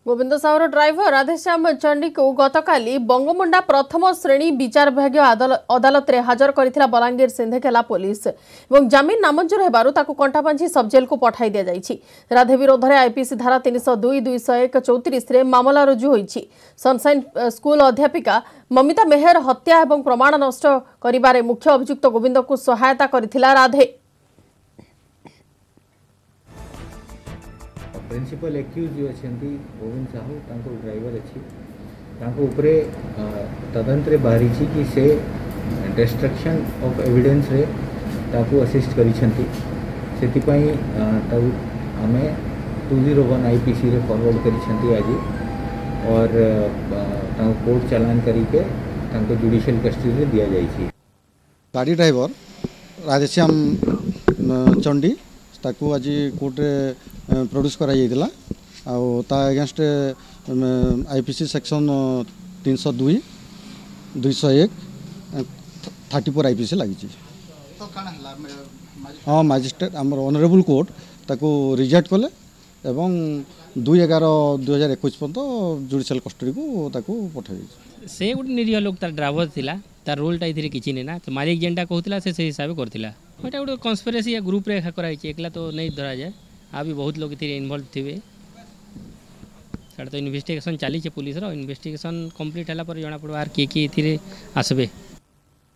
गोविंद साहूर ड्राइवर राधेश्याम चंडी को गतकाली बंगमुंडा प्रथम श्रेणी विचार विभाग अदालत में हाजर करथिला बलांगीर सिंधेकेला पुलिस और जमीन नामंजूर हेबारु ताकु कंठाबांझी सब जेल को पठाई दिया जाइछि। राधे विरोध में आईपीसी धारा 302, 201, 34 रे मामला रुजु होइछि। सनसाइन स्कूल अध्यापिका ममिता मेहर हत्या और प्रमाण नष्ट करिबारे मुख्य अभियुक्त गोविंद को सहायता करथिला राधे। प्रिंसिपल एक्यूज जो अच्छा गोविंद साहू तांको ड्राइवर अच्छी तांको उपरे तदंतरे बाहरी कि से डिस्ट्रक्शन ऑफ एविडेंस रे ताकू असिस्ट करी आमे 201 आईपीसी रे फॉरवर्ड करी आज और तांको कोर्ट चालान करके तांको जुडिशियल कस्टडी रे दिया जाइछि। गाड़ी ड्राइवर राधेश्याम चंडी ताकू आज कोर्ट रे प्रोड्यूस करा जाइतिला अगेंस्ट आईपीसी सेक्शन 302, 201, 34 आईपीसी लगी। हाँ मजिस्ट्रेट आम ऑनरेबल कोर्ट ताकू रिजेक्ट कले एवं 2/11/2021 पर्यंत जुडिशियल कस्टडी को ताकू पठाई। से गोटे निरीह लोक तार ड्राइवर थिला तार रोलटा इधर किसी नहीं ना तो मालिक जेनटा कहूला से हिसाब से करथिला। एटा गोटे कन्स्पिरेसी या ग्रुप रे कराई एकला तो नहीं धरा जाए। आ भी बहुत लोग इन्वॉल्व थे। तो इन्वेस्टिगेशन चली पुलिस इन्वेस्टिगेशन कंप्लीट है जना पड़ा किए आसबे।